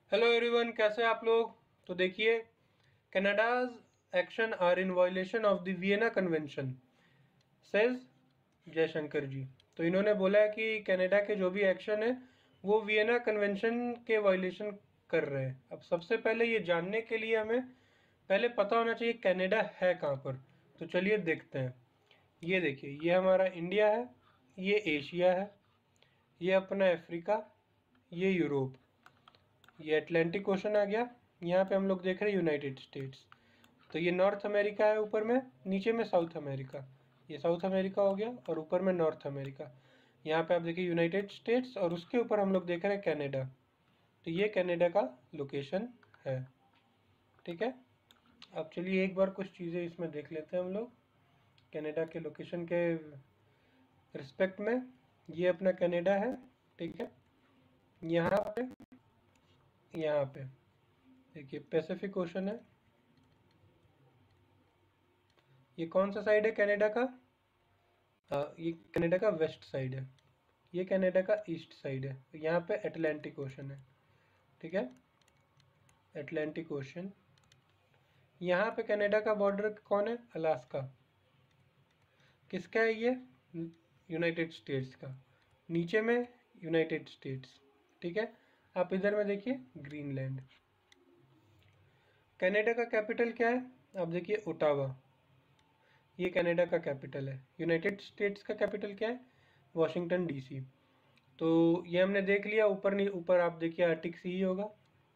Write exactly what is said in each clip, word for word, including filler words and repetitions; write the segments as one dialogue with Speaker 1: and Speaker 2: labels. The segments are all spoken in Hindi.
Speaker 1: हेलो एवरीवन, कैसे हैं आप लोग। तो देखिए, Canada's action are in violation of the Vienna convention, says Jaishankar ji. तो इन्होंने बोला है कि कनाडा के जो भी एक्शन है वो वियना कन्वेंशन के वायलेशन कर रहे हैं। अब सबसे पहले ये जानने के लिए हमें पहले पता होना चाहिए कनाडा है कहाँ पर। तो चलिए देखते हैं। ये देखिए, ये हमारा इंडिया है, ये एशिया है, ये अपना अफ्रीका, ये यूरोप, ये अटलांटिक ओशन आ गया। यहाँ पे हम लोग देख रहे हैं यूनाइटेड स्टेट्स। तो ये नॉर्थ अमेरिका है ऊपर में, नीचे में साउथ अमेरिका। ये साउथ अमेरिका हो गया और ऊपर में नॉर्थ अमेरिका। यहाँ पे आप देखिए यूनाइटेड स्टेट्स और उसके ऊपर हम लोग देख रहे हैं कनाडा। तो ये कनाडा का लोकेशन है। ठीक है। अब चलिए एक बार कुछ चीज़ें इसमें देख लेते हैं हम लोग कनाडा के लोकेशन के रिस्पेक्ट में। ये अपना कनाडा है। ठीक है। यहाँ पे यहाँ पे देखिए पैसिफिक ओशन है। ये कौन सा साइड है कनाडा का? आ, ये कनाडा का वेस्ट साइड है। ये कनाडा का ईस्ट साइड है। तो यहाँ पे अटलांटिक ओशन है। ठीक है, अटलांटिक ओशन। यहाँ पे कनाडा का बॉर्डर कौन है? अलास्का। किसका है ये? यूनाइटेड स्टेट्स का। नीचे में यूनाइटेड स्टेट्स। ठीक है। आप इधर में देखिए ग्रीनलैंड। कनाडा का कैपिटल क्या है? आप देखिए ओटावा। ये कनाडा का कैपिटल है। यूनाइटेड स्टेट्स का कैपिटल क्या है? Washington DC. तो ये हमने देख लिया। ऊपर नहीं, ऊपर आप देखिए आर्टिक सी ही होगा।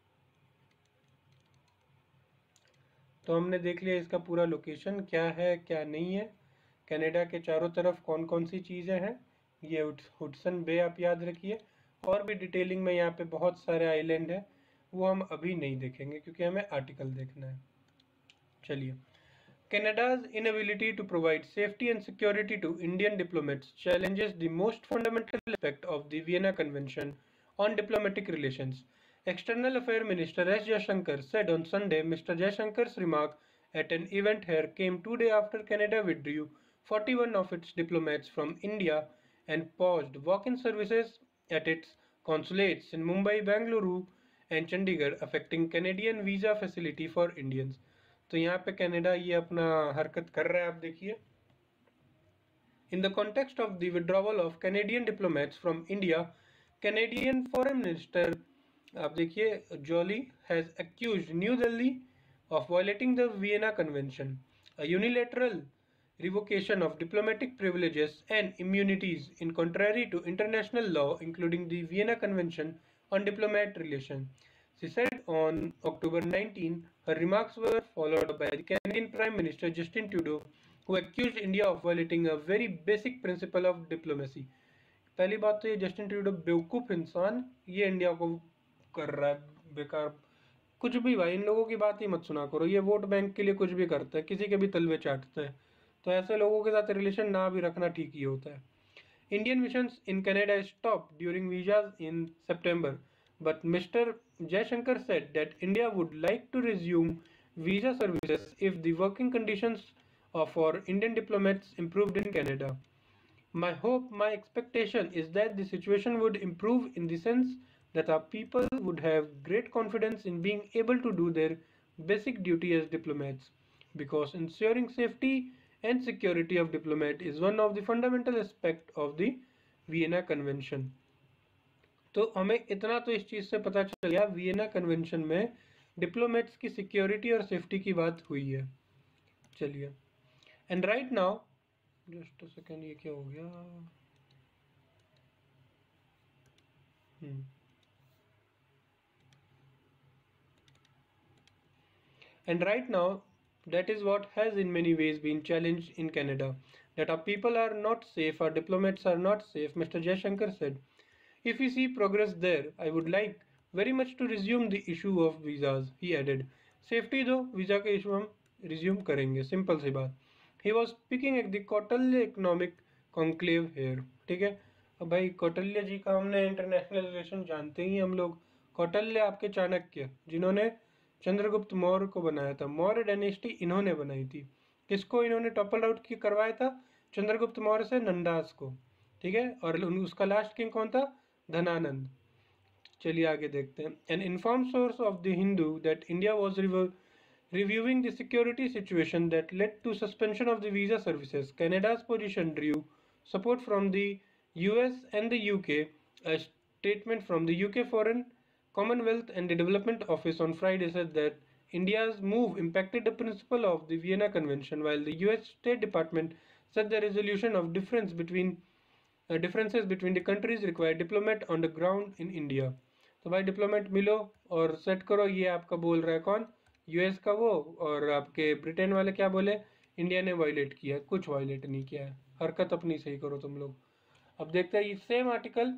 Speaker 1: तो हमने देख लिया इसका पूरा लोकेशन क्या है क्या नहीं है। कनाडा के चारों तरफ कौन कौन सी चीज़ें हैं, ये हुडसन बे आप याद रखिए। और भी डिटेलिंग में यहाँ पे बहुत सारे आइलैंड है, वो हम अभी नहीं देखेंगे क्योंकि हमें आर्टिकल देखना है। चलिए, Canada's inability to provide safety and security to Indian diplomats challenges the most fundamental aspect of the Vienna Convention on Diplomatic Relations. External Affairs Minister S. Jaishankar said on Sunday. Mister Jaishankar's remark at an event here came two days after Canada withdrew forty-one of its diplomats from India and paused walk-in services at its consulates in Mumbai, Bangalore, and Chandigarh, affecting Canadian visa facility for Indians. तो यहाँ पे कनाडा ये अपना हरकत कर रहा है, आप देखिए। In the context of the withdrawal of Canadian diplomats from India, Canadian Foreign Minister आप देखिए Joly has accused New Delhi of violating the Vienna Convention, a unilateral revocation of diplomatic privileges and immunities in contrary to international law, including the Vienna Convention on Diplomatic Relations. She said on October nineteenth. Her remarks were followed by the Canadian Prime Minister Justin Trudeau, who accused India of violating a very basic principle of diplomacy. पहली बात तो ये जस्टिन ट्रूडो बेवकूफ़ इंसान ये इंडिया को कर रहा है बेकार। कुछ भी भाई, इन लोगों की बात ही मत सुना करो। ये वोट बैंक के लिए कुछ भी करते हैं, किसी के भी तलवे चाटते हैं। तो ऐसे लोगों के साथ रिलेशन ना भी रखना ठीक ही होता है। Indian missions in Canada stopped during visas in September, but Mister Jaishankar said that India would like to resume visa services if the working conditions for Indian diplomats improved in Canada. My hope, my expectation is that the situation would improve in the sense that our people would have great confidence in being able to do their basic duty as diplomats, because ensuring safety and security of diplomat is one of the fundamental aspects of the Vienna Convention. तो हमें इतना तो इस चीज़ से पता चल गया वियना कन्वेंशन में डिप्लोमेट्स की सिक्योरिटी और सेफ्टी की बात हुई है। चलिए, and right now just a second, ये क्या हो गया? हम्म And right now, that is what has in many ways been challenged in Canada. That our people are not safe, our diplomats are not safe, Mister Jaishankar said. If we see progress there, I would like very much to resume the issue of visas, he added. Safety though, visa के issue हम resume करेंगे, simple सी बात. He was speaking at the Kautilya Economic Conclave here. ठीक है। अब भाई कौटिल्य जी का हमने इंटरनेशनल रिलेशन जानते ही हम लोग। कौटिल्य आपके चाणक्य, जिन्होंने चंद्रगुप्त मौर्य को बनाया था। मौर्य डायनेस्टी इन्होंने बनाई थी। किसको इन्होंने टॉपल आउट की करवाया था? चंद्रगुप्त मौर्य से नंदास को। ठीक है। और उसका लास्ट किंग कौन था? धनानंद। चलिए आगे देखते हैं। An informed source of the Hindu that India was revo- reviewing the security situation that led to suspension of the visa services. Canada's position drew support from the U S and the U K. A statement from the U K Foreign, Commonwealth and the Development Office on Friday said that India's move impacted the principle of the Vienna Convention, while the U S State Department said the resolution of difference between uh, differences between the countries require diplomat on the ground in India. तो भाई डिप्लोमेट मिलो और सेट करो। ये आपका बोल रहा है कौन? यूएस का वो, और आपके ब्रिटेन वाले क्या बोले? इंडिया ने वायलेट किया। कुछ वायलेट नहीं किया है, हरकत अपनी सही करो तुम लोग। अब देखते हैं ये सेम आर्टिकल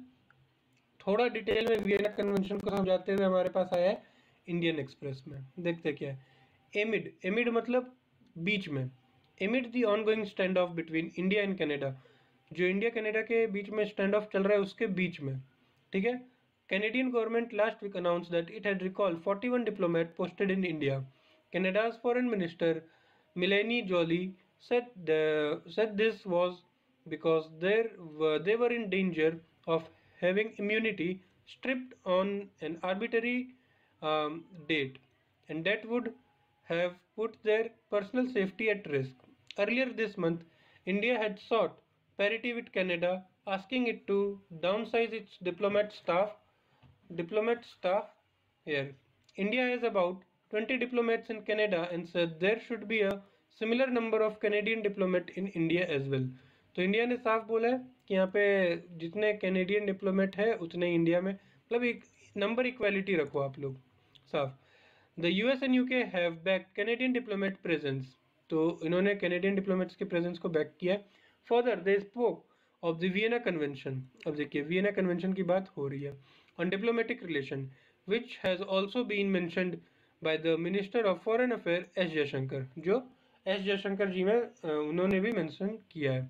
Speaker 1: थोड़ा डिटेल में वियना कन्वेंशन को समझाते हुए हमारे पास आया है इंडियन एक्सप्रेस में। देखते हैं क्या है। एमिड, एमिड मतलब बीच में। Amid the ongoing standoff between India and Canada, जो इंडिया कनाडा के बीच में स्टैंड ऑफ चल रहा है उसके बीच में, ठीक है। Canadian government last week announced that it had recalled forty-one diplomats posted in India. Canada's foreign minister Melanie Joly said the, said this was because there were, they were in danger of having immunity stripped on an arbitrary um, date, and that would have put their personal safety at risk. Earlier this month, India had sought parity with Canada, asking it to downsize its diplomat staff diplomat staff here. India has about twenty diplomats in Canada and said there should be a similar number of Canadian diplomats in India as well. तो इंडिया ने साफ बोला है कि यहाँ पे जितने कैनेडियन डिप्लोमेट है उतने इंडिया में, मतलब एक नंबर इक्वालिटी रखो आप लोग, साफ। The US and UK have back Canadian diplomat presence, तो इन्होंने कैनेडियन डिप्लोमेट्स के प्रेजेंस को बैक किया। Further they spoke of the Vienna convention, अब देखिए वियना कन्वेंशन की बात हो रही है, on diplomatic relation, which has also been mentioned by the Minister of Foreign Affairs S Jaishankar, जो एस जयशंकर जी में उन्होंने भी मेंशन किया है।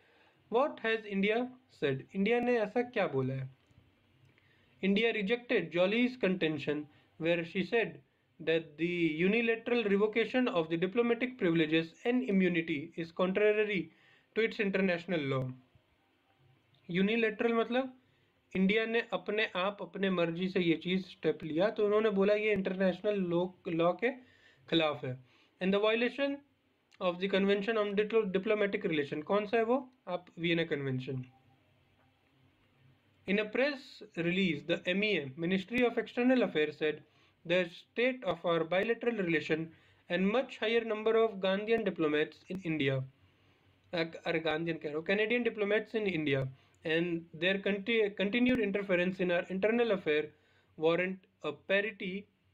Speaker 1: What has India said? India ने ऐसा क्या बोला है? India rejected Jolly's contention where she said that the unilateral revocation of the diplomatic privileges and immunity is contrary to its international law. Unilateral मतलब इंडिया ने अपने आप अपने मर्जी से ये चीज स्टेप लिया, तो उन्होंने बोला ये इंटरनेशनल लॉ के खिलाफ है। And the violation of the convention on diplomatic relation, कौन सा है वो? आप Vienna convention. In a press release the MEA ministry of external affairs said the state of our bilateral relation and much higher number of Gandhian diplomats in India, अरे गांधीयन कह रहा हूँ, Canadian diplomats in India and their conti continued interference in our internal affair warrant a parity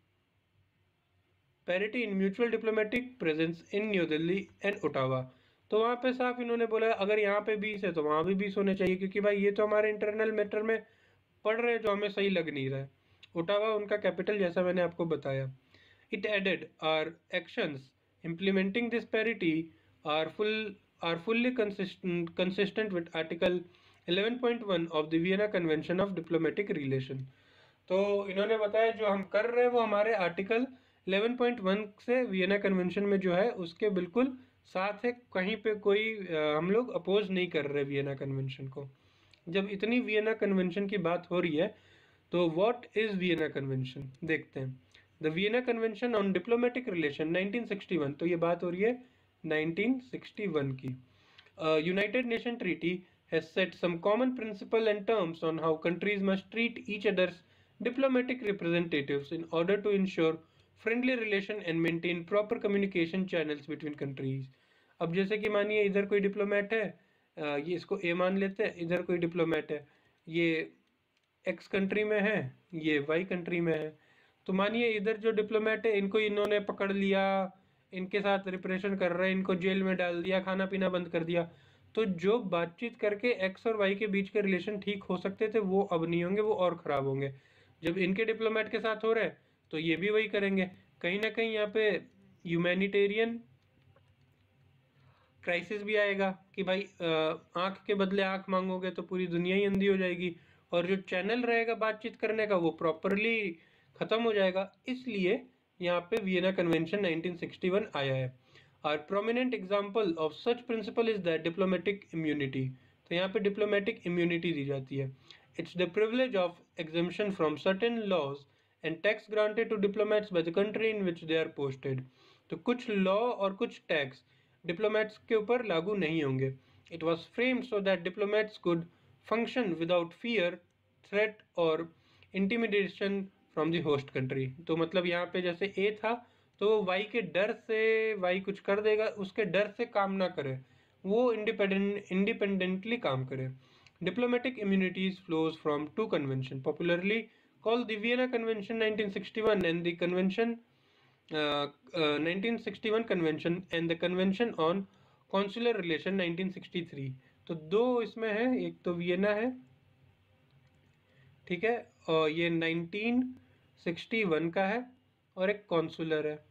Speaker 1: parity in mutual diplomatic presence in New Delhi and Ottawa. तो वहाँ पे साफ इन्होंने बोला अगर यहाँ पे बीस है तो वहाँ भी बीस होने चाहिए, क्योंकि भाई ये तो हमारे इंटरनल मैटर में पढ़ रहे हैं जो हमें सही लग नहीं रहा है। ओटावा उनका कैपिटल, जैसा मैंने आपको बताया। It added our actions implementing this parity are full are fully consistent consistent with Article eleven point one of the Vienna Convention of Diplomatic Relation. तो इन्होंने बताया जो हम कर रहे हैं वो हमारे आर्टिकल eleven point one से वियना कन्वेंशन में जो है उसके बिल्कुल साथ है, कहीं पे कोई आ, हम लोग अपोज नहीं कर रहे वियना कन्वेंशन को। जब इतनी वियना कन्वेंशन की बात हो रही है तो व्हाट इज वियना कन्वेंशन देखते हैं। The Vienna convention on diplomatic relation nineteen sixty one, तो ये बात हो रही है नाइनटीन सिक्सटी वन की। United Nation treaty has set some common principle and terms on how countries must treat each other's diplomatic representatives in order to ensure friendly relation and maintain proper communication channels between countries. अब जैसे कि मानिए इधर कोई डिप्लोमेट है, ये इसको ए मान लेते हैं, इधर कोई डिप्लोमेट है, ये एक्स कंट्री में है, ये वाई कंट्री में है, तो मानिए इधर जो डिप्लोमेट है इनको इन्होंने पकड़ लिया, इनके साथ रिप्रेशन कर रहे हैं, इनको जेल में डाल दिया, खाना पीना बंद कर दिया, तो जो बातचीत करके एक्स और वाई के बीच के रिलेशन ठीक हो सकते थे वो अब नहीं होंगे, वो और ख़राब होंगे। जब इनके डिप्लोमेट के साथ हो रहा है तो ये भी वही करेंगे। कहीं ना कहीं यहाँ पे ह्यूमैनिटेरियन क्राइसिस भी आएगा कि भाई आँख के बदले आँख मांगोगे तो पूरी दुनिया ही अंधी हो जाएगी, और जो चैनल रहेगा बातचीत करने का वो प्रॉपरली ख़त्म हो जाएगा। इसलिए यहाँ पे Vienna convention nineteen sixty one आया है। और prominent example of such principle is that diplomatic immunity, तो यहाँ पे डिप्लोमेटिक इम्यूनिटी दी जाती है। It's the privilege of exemption from certain laws and tax granted to diplomats by the country in which they are posted. तो कुछ लॉ और कुछ टैक्स डिप्लोमेट्स के ऊपर लागू नहीं होंगे. It was framed so that diplomats could function without fear, threat or intimidation from the host country. तो मतलब यहाँ पे जैसे ए था तो वाई के डर से वाई कुछ कर देगा, उसके डर से काम ना करे, वो इंडिपेंडेंट इंडिपेंडेंटली काम करे. Diplomatic immunities flows from two conventions, popularly called the Vienna Convention nineteen sixty-one and the Convention uh, uh, nineteen sixty-one Convention and the Convention on Consular Relation nineteen sixty-three. तो दो इसमें है, एक तो वियना है, ठीक है, और ये नाइनटीन सिक्सटी वन का है, और एक कॉन्सुलर है,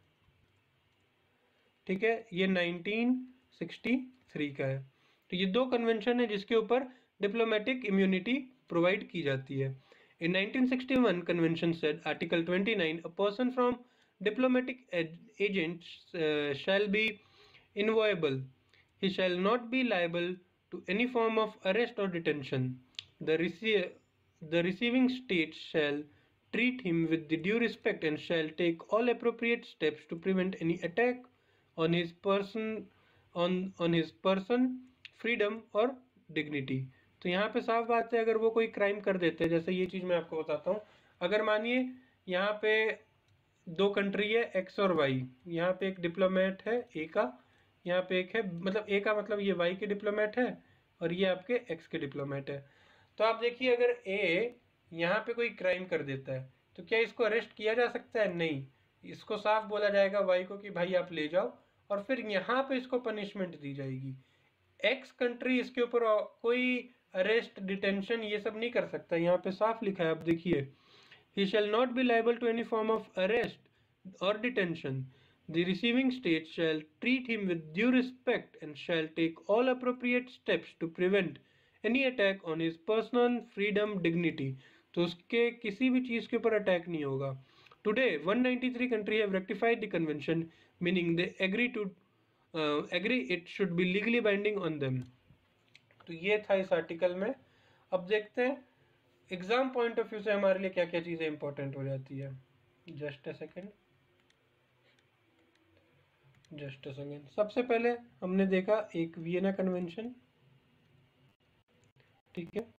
Speaker 1: ठीक है, ये नाइनटीन सिक्सटी थ्री का है. तो ये दो कन्वेंशन है जिसके ऊपर डिप्लोमेटिक इम्यूनिटी प्रोवाइड की जाती है. In nineteen sixty-one convention said article twenty-nine, a person from diplomatic agents uh, shall be inviolable. He shall not be liable to any form of arrest or detention. The, rece- the receiving state shall treat him with the due respect and shall take all appropriate steps to prevent any attack on his person on on his person, freedom और dignity. तो यहाँ पे साफ बात है, अगर वो कोई क्राइम कर देते हैं, जैसे ये चीज़ मैं आपको बताता हूँ. अगर मानिए यहाँ पे दो कंट्री है एक्स और वाई, यहाँ पे एक डिप्लोमेट है ए का, यहाँ पे एक है, मतलब ए का मतलब ये वाई के डिप्लोमेट है और ये आपके एक्स के डिप्लोमेट है. तो आप देखिए अगर ए यहाँ पे कोई क्राइम कर देता है तो क्या इसको अरेस्ट किया जा सकता है? नहीं. इसको साफ बोला जाएगा वाई को कि भाई आप ले जाओ, और फिर यहाँ पे इसको पनिशमेंट दी जाएगी. एक्स कंट्री इसके ऊपर कोई अरेस्ट, डिटेंशन ये सब नहीं कर सकता. यहाँ पे साफ लिखा है, आप देखिए, he shall not be liable to any form of arrest or detention. The receiving state shall treat him with due respect and shall take all appropriate steps to prevent any attack on his personal freedom, dignity. तो उसके किसी भी चीज़ के ऊपर अटैक नहीं होगा. Today, one ninety-three countries have ratified the convention, meaning they agree to uh, agree it should be legally binding on them. तो ये था इस आर्टिकल में. अब देखते हैं एग्जाम पॉइंट ऑफ व्यू से हमारे लिए क्या क्या चीज़ें इंपॉर्टेंट हो जाती है. Just a second just a second सबसे पहले हमने देखा एक वियना कन्वेंशन, ठीक है,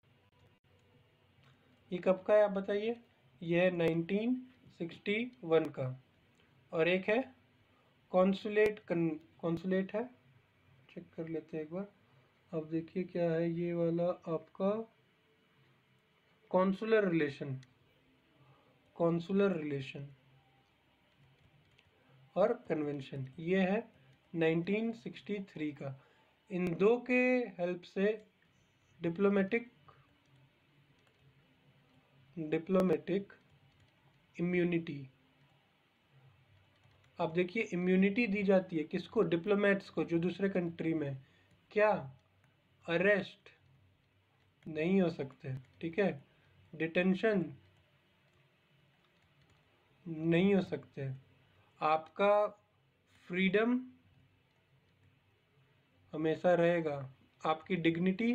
Speaker 1: ये कब का है आप बताइए? ये है नाइनटीन सिक्सटी वन का. और एक है कॉन्सुलेट कॉन्सुलेट है, चेक कर लेते हैं एक बार. अब देखिए क्या है ये वाला आपका कॉन्सुलर रिलेशन, कॉन्सुलर रिलेशन और कन्वेंशन, ये है नाइनटीन सिक्सटी थ्री का. इन दो के हेल्प से डिप्लोमेटिक डिप्लोमेटिक इम्यूनिटी, आप देखिए इम्यूनिटी दी जाती है किसको? डिप्लोमेट्स को, जो दूसरे कंट्री में क्या अरेस्ट नहीं हो सकते, ठीक है, डिटेंशन नहीं हो सकते, आपका फ्रीडम हमेशा रहेगा, आपकी डिग्निटी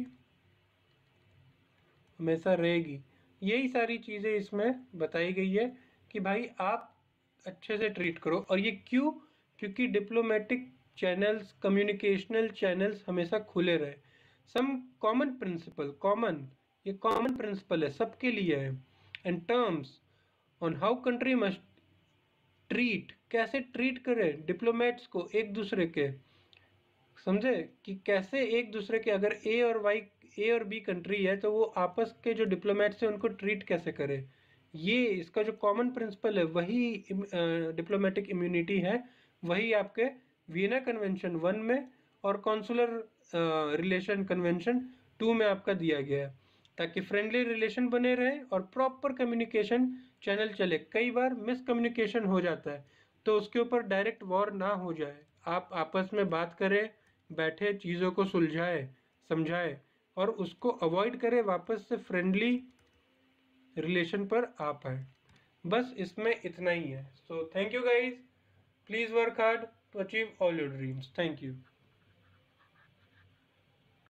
Speaker 1: हमेशा रहेगी. यही सारी चीज़ें इसमें बताई गई है कि भाई आप अच्छे से ट्रीट करो. और ये क्यों? क्योंकि डिप्लोमेटिक चैनल्स, कम्युनिकेशनल चैनल्स हमेशा खुले रहे. सम कॉमन प्रिंसिपल, कॉमन ये कॉमन प्रिंसिपल है, सबके लिए है. And terms on how country must treat, कैसे ट्रीट करे डिप्लोमेट्स को एक दूसरे के, समझे कि कैसे एक दूसरे के, अगर ए और वाई ए और बी कंट्री है तो वो आपस के जो डिप्लोमेट्स हैं उनको ट्रीट कैसे करे. ये इसका जो कॉमन प्रिंसिपल है वही डिप्लोमेटिक इम्यूनिटी है, वही आपके वियना कन्वेंशन वन में और कॉन्सुलर रिलेशन कन्वेंशन टू में आपका दिया गया है, ताकि फ्रेंडली रिलेशन बने रहे और प्रॉपर कम्युनिकेशन चैनल चले. कई बार मिसकम्युनिकेशन हो जाता है तो उसके ऊपर डायरेक्ट वॉर ना हो जाए, आप आपस में बात करें, बैठे चीज़ों को सुलझाए, समझाए और उसको अवॉइड करें, वापस से फ्रेंडली रिलेशन पर आ पाए. बस इसमें इतना ही है. So thank you guys, please work hard to achieve all your dreams. Thank you.